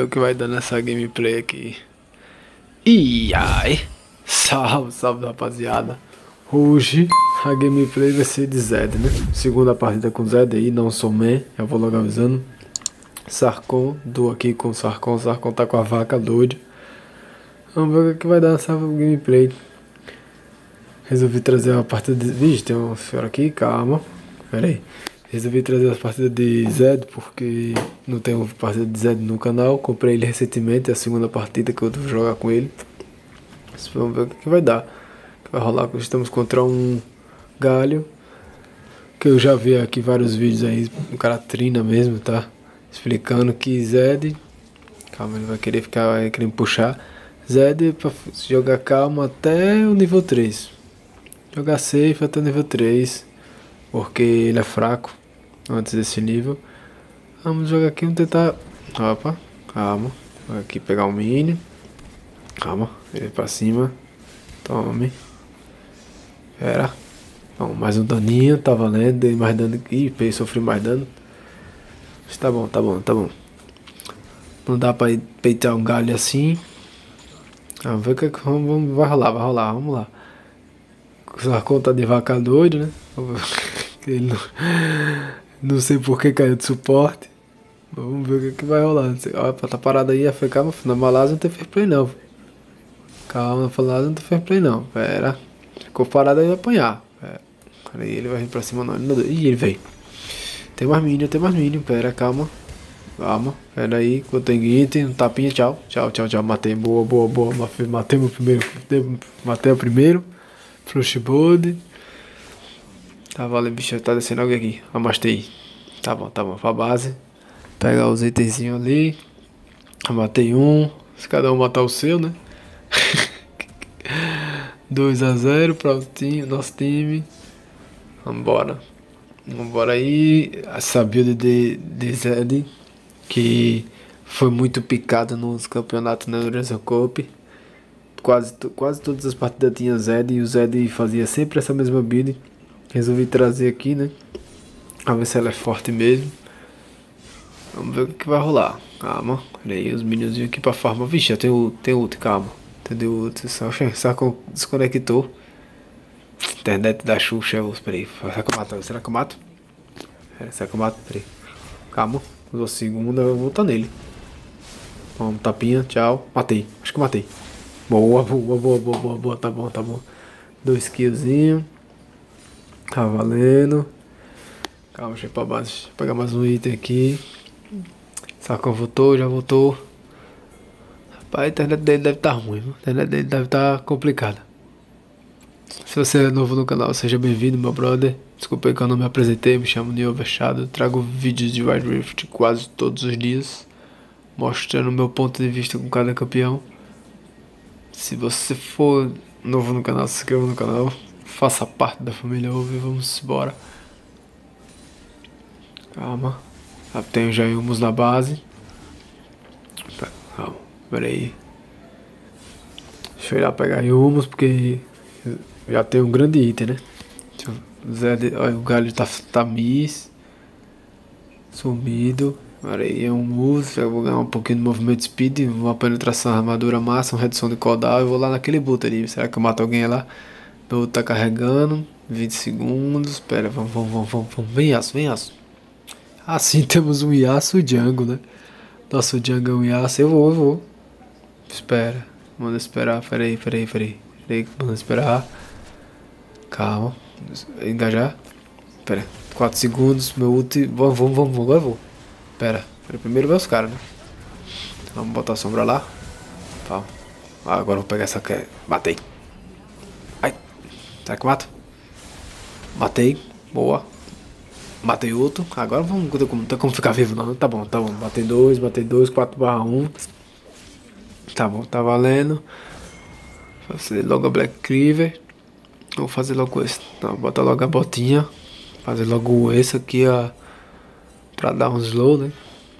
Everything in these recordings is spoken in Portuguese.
o que vai dar nessa gameplay aqui. E ai, salve, salve rapaziada. Hoje a gameplay vai ser de Zed, né? Segunda partida com Zed aí, não sou man, já vou logo avisando. Sarkon, tô aqui com o Sarkon tá com a vaca doida. Vamos ver o que vai dar nessa gameplay. Resolvi trazer uma partida de... Vixe, tem uma senhora aqui, calma. Pera aí. Resolvi trazer as partidas de Zed porque não tenho partida de Zed no canal. Comprei ele recentemente, é a segunda partida que eu vou jogar com ele. Vamos ver o que vai dar. O que vai rolar. Estamos contra um galho. Que eu já vi aqui vários vídeos aí, um cara trina mesmo, tá? Explicando que Zed... Calma, ele vai querer ficar querendo puxar. Zed pra jogar calma até o nível 3. Jogar safe até o nível 3. Porque ele é fraco antes desse nível. Vamos jogar aqui, vamos tentar... Opa, calma. Vou aqui pegar o minion. Calma, ele pra cima. Tome. Pera. Bom, mais um daninho, tá valendo. Dei mais dano aqui, sofri mais dano. Mas tá bom, tá bom, tá bom. Não dá pra peitar um galho assim. Vamos ver o que vai rolar, vamos lá. A conta de vaca doido, né? Ele não sei por que caiu de suporte. Vamos ver o que vai rolar. Olha, tá parado aí, AFK, na Malásia não tem fair play não. Calma, na Malásia não tem fair play não. Pera. Ficou parado aí, vai apanhar. Pera aí, ele vai vir pra cima não. Ih, ele veio. Tem mais minion. Pera, calma. Calma. Pera aí, que eu tenho item. Tapinha, tchau. Tchau. Matei, boa. Matei meu primeiro. Matei o primeiro. Flashboard. Tá valendo, bicho, tá descendo alguém aqui. Amastei. Tá bom, pra base. Pegar os itenzinhos ali. Matei um. Se cada um matar o seu, né? 2-0 para o time, nosso time. Vambora aí. Essa build de Zed, que foi muito picada nos campeonatos na Eurazeo Cup. Quase todas as partidas tinha Zed e o Zed fazia sempre essa mesma build. Resolvi trazer aqui, né? A ver se ela é forte mesmo. Vamos ver o que vai rolar. Calma, olha aí os minionzinhos aqui pra farma. Vixe, já tem ult, calma. Entendeu? Ult, só desconectou. Internet da Xuxa, peraí. Será que eu mato? Será que eu mato? Peraí. Calma, usou a segunda, eu vou voltar nele. Vamos, tapinha, tchau. Matei, acho que eu matei. Boa, tá bom. 2 killzinhos. Tá valendo. Calma, deixa eu ir pra base. Deixa eu pegar mais um item aqui. Sarkon voltou, já voltou. Rapaz, a internet dele deve estar ruim, viu? A internet dele deve estar complicada. Se você é novo no canal, seja bem-vindo, meu brother. Desculpa aí que eu não me apresentei, me chamo Neo Vechado. Trago vídeos de Wild Rift quase todos os dias, mostrando o meu ponto de vista com cada campeão. Se você for novo no canal, se inscreva no canal. Faça parte da família Ove, vamos embora. Calma. Tenho já Humus na base. Calma, pera aí. Deixa eu ir lá pegar Humus, porque já tem um grande item, né? Olha, o galho tá miss. Sumido. Pera aí, é um move. Eu vou ganhar um pouquinho de movimento speed, uma penetração, armadura massa, uma redução de cooldown. Eu vou lá naquele boot ali. Será que eu mato alguém lá? Meu boot tá carregando. 20 segundos. Pera, vamos. Vem, Yasuo. Assim temos um Yasuo Jungle, né? Nosso Jungle é um Yasuo. Eu vou. Espera. Manda esperar. Pera aí. Manda esperar. Calma. Engajar. Pera. 4 segundos. Meu ult. Vamos. Agora eu vou. Pera. Primeiro vai os caras, né? Vamos botar a sombra lá. Tá. Agora eu vou pegar essa aqui. Matei. Ai. Será que mato? Matei. Boa. Matei outro, agora vamos ver como ficar vivo não, tá bom, matei dois, 4/1. Tá bom, tá valendo. Vou fazer logo a Black Cleaver. Vou fazer logo esse, não, bota logo a botinha. Fazer logo esse aqui, ó. Pra dar um slow, né.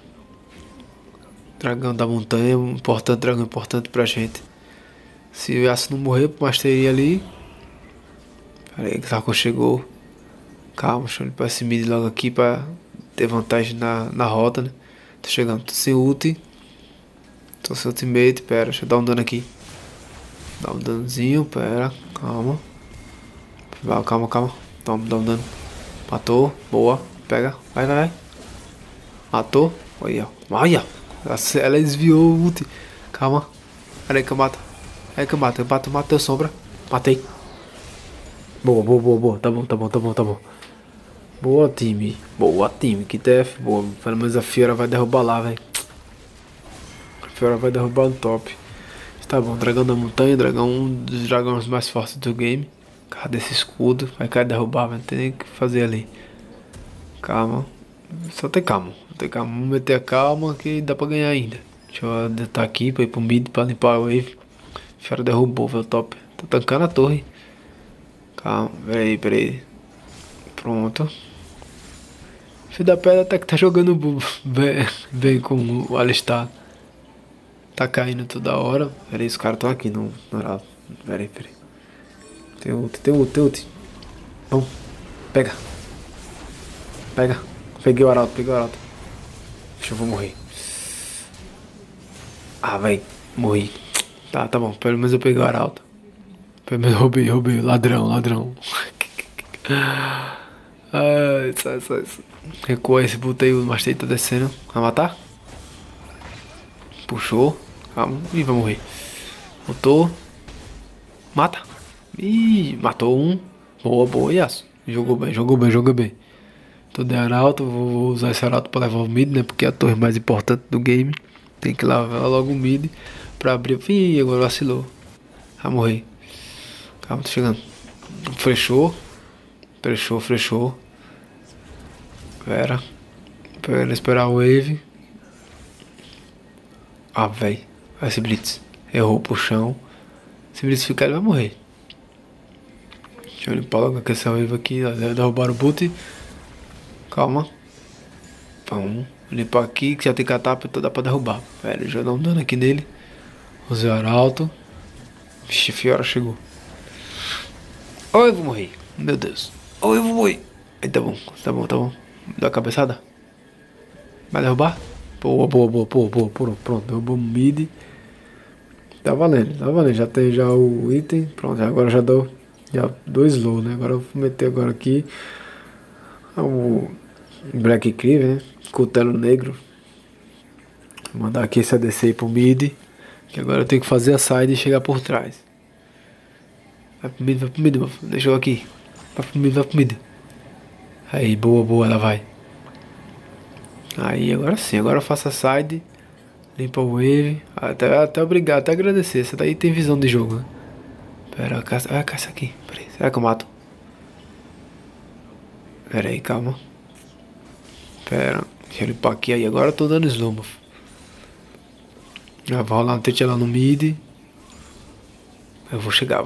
Dragão da montanha, dragão importante pra gente. Se o Yasuo não morrer pro Mastery ali. Pera aí que o Sarkon chegou. Calma, deixa eu ir pra esse mid logo aqui pra ter vantagem na rota, né? Tô chegando, tô sem ult. Tô sem ultimate, pera, deixa eu dar um dano aqui. Dá um danozinho, pera, calma. Vai, calma, calma. Toma, dá um dano. Matou, boa. Pega, vai, vai, vai. Matou, olha, olha. Ela desviou o ult. Calma. Pera aí que eu mato. Aí que eu mato, matei sombra. Matei. Boa, boa, boa, boa. Tá bom, tá bom, tá bom, tá bom. Boa, time. Boa, time. Que TF, boa. Pelo menos a Fiora vai derrubar lá, velho. A Fiora vai derrubar no top. Tá bom, dragão da montanha, dragão, um dos dragões mais fortes do game. Cadê esse escudo? Vai cair derrubar, vai ter nem o que fazer ali. Calma. Só ter calma. Ter calma. Vamos meter a calma que dá pra ganhar ainda. Deixa eu deitar aqui pra ir pro mid pra limpar a wave. Fiora derrubou, velho, top. Tô tancando a torre. Calma, peraí, peraí. Pronto. Filho da pedra até que tá jogando bem com o Alistar. Tá caindo toda hora. Peraí, os caras estão aqui no oral. Peraí, peraí. Tem ult, tem ult, tem ult. Vamos. Pega. Pega. Peguei o arauto, peguei o arauto. Deixa eu vou morrer. Ah, véi. Morri. Tá, tá bom. Pelo menos eu peguei o arauto. Pelo menos roubei. Ladrão, ladrão. Ai, sai. Recua esse puta aí, o Mastei tá descendo. Vai matar? Puxou. Calma. Ih, vai morrer. Botou. Mata. Ih, matou um. Boa, boa, Yasuo. Jogou bem. Tô de arauto, vou usar esse arauto pra levar o mid, né? Porque é a torre mais importante do game. Tem que levar logo o mid pra abrir. Ih, agora vacilou. Vai morrer. Calma, tô chegando. Frechou. Pera esperar o wave. Ah, véi. Esse Blitz errou pro chão. Se Blitz ficar, ele vai morrer. Deixa eu limpar logo com essa wave aqui. Derrubaram o boot. Calma. Vamos limpar aqui, que já tem catapa, então dá pra derrubar. Pera, já dá um dano aqui nele. Usei o arauto. Vixe, Fiora chegou. Oh, eu vou morrer. Meu Deus. Oh, eu vou morrer. Aí, tá bom. Dá a cabeçada. Vai derrubar? Boa. Pronto, derrubou o mid. Tá valendo. Já tem já o item. Pronto, agora já dou slow, né? Agora eu vou meter agora aqui o Black Cleaver, né? Cutelo negro. Vou mandar aqui esse ADC aí pro mid. Que agora eu tenho que fazer a side e chegar por trás. Vai pro mid, deixa eu aqui. Vai pro mid. Aí, boa, ela vai. Aí, agora sim, agora eu faço a side. Limpa o wave. Até obrigado, até agradecer. Essa daí tem visão de jogo, né? Pera, caça aqui. Pera aí, será que eu mato? Pera aí, calma. Pera, deixa eu limpar aqui. Aí, agora eu tô dando slow, mano. Já vou rolar um tete lá no mid. Eu vou chegar.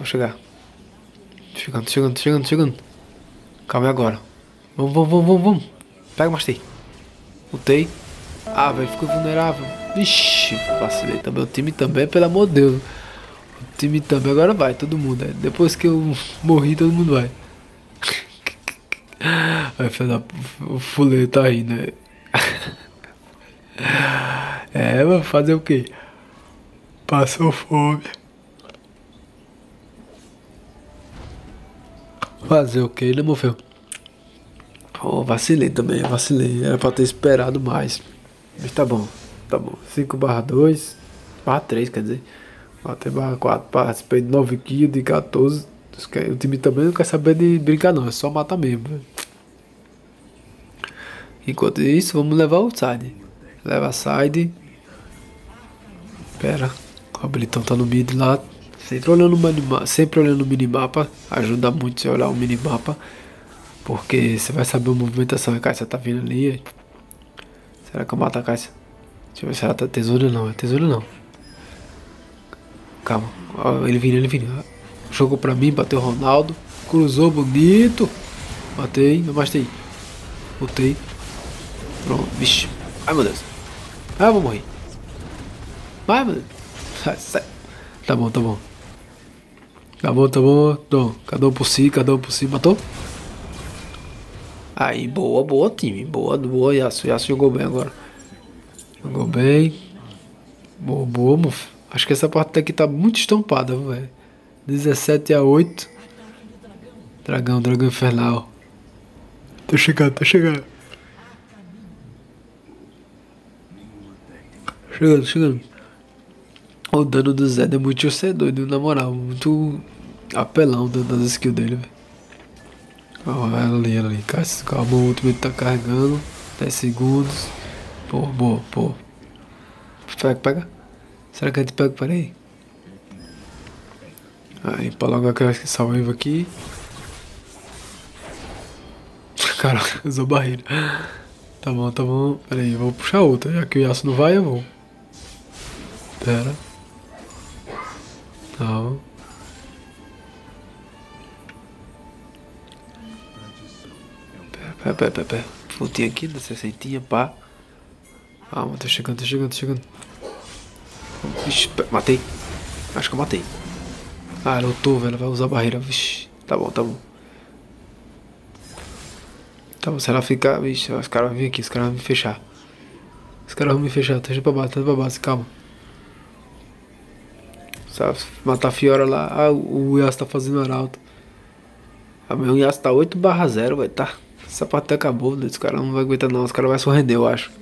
Chegando. Calma aí agora. Vamos. Pega, Mastei. Lutei. Ah, velho, ficou vulnerável. Vixe, vacilei também. O time também, pelo amor de Deus. O time também, agora vai, todo mundo. Depois que eu morri, todo mundo vai. Vai, filho da... O fuleiro tá aí, né? É, vou fazer o quê? Passou fome. Fazer o quê, né, meu filho? Oh, vacilei também. Era pra ter esperado mais. Mas tá bom. 5/2. /3, quer dizer. Até /4. Participei de 9 kills de 14. O time também não quer saber de brincar, não. É só matar mesmo. Enquanto isso, vamos levar o side. Leva a side. Pera. O habilitão tá no mid lá. Sempre olhando o minimapa. Ajuda muito você olhar o minimapa. Porque você vai saber a movimentação. A Caixa tá vindo ali. Será que eu mato a Caixa? Deixa eu ver se ela tá tesoura não. É tesoura não. Calma. Ó, ele vindo. Jogou pra mim, bateu o Ronaldo. Cruzou bonito. Matei, eu bastei. Botei. Pronto, vixe. Ai, meu Deus. Ah, eu vou morrer. Ai, meu Deus. Sai. Tá bom. Cada um por si. Matou? Aí, boa, time. Boa, Yasuo. Yasuo jogou bem agora. Jogou bem. Boa, boa, moço. Acho que essa partida aqui tá muito estampada, velho. 17-8. Dragão, dragão infernal. Tô chegando, tô chegando. Chegando, chegando. O dano do Zed é muito ser doido, na moral. Muito apelão das skills dele, velho. Ó, ela ali. Calma, o último tá carregando. 10 segundos. Pô, boa, pô. Pega, pega. Será que a gente pega? Peraí. Aí, pra logo aquela salva aqui. Caraca, usou barreira. Tá bom, tá bom. Pera aí, eu vou puxar outra. Já que o Yasuo não vai, eu vou. Pera. Tá bom. Pera. Frutinha aqui, da 60, pá. Calma, tô chegando, tô chegando, tô chegando. Vixe, matei. Acho que eu matei. Ah, eu tô, velho. Vai usar barreira. Vixe. Tá bom, tá bom. Tá bom, se ela ficar. Vixe, os caras vão vir aqui, os caras vão me fechar. Os caras vão me fechar. Tá indo pra base, calma. Sabe, matar a Fiora lá. Ah, o Yasuo tá fazendo arauto. Ah, meu Yasuo tá 8/0, vai tá. Essa partida acabou, né? Os caras não vão aguentar não. Os caras vão só render, eu acho.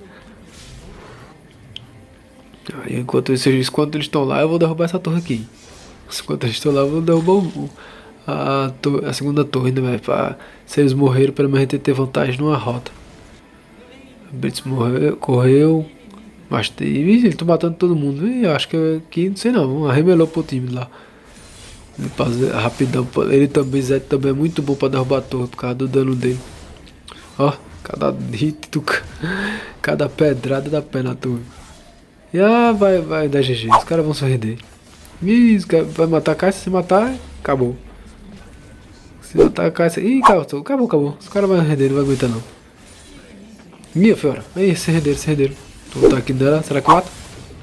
Aí enquanto eles estão lá, eu vou derrubar essa torre aqui. Enquanto eles estão lá, eu vou derrubar a segunda torre, né, velho? Se eles morreram, pelo menos a gente ter vantagem numa rota. A Blitz morreu, correu. Mas ele tá matando todo mundo. E eu acho que aqui, não sei não, arremelou pro time lá. Ele passa rapidão. Ele também, Zé também é muito bom pra derrubar a torre por causa do dano dele. Ó, cada hit, cada pedrada da pé na torre. E vai dar GG. Os caras vão se render. Ih, os caras vai matar a caixa. Se matar, acabou. Se matar a caixa. Ih, acabou. Os caras vão render, não vai aguentar não. Ih, Fiora. Aí, se renderam. Vou botar aqui dela, será que mata?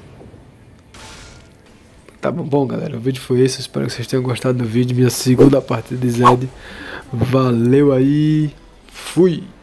Tá bom, galera, o vídeo foi esse, espero que vocês tenham gostado do vídeo, minha segunda partida de Zed. Valeu aí, fui!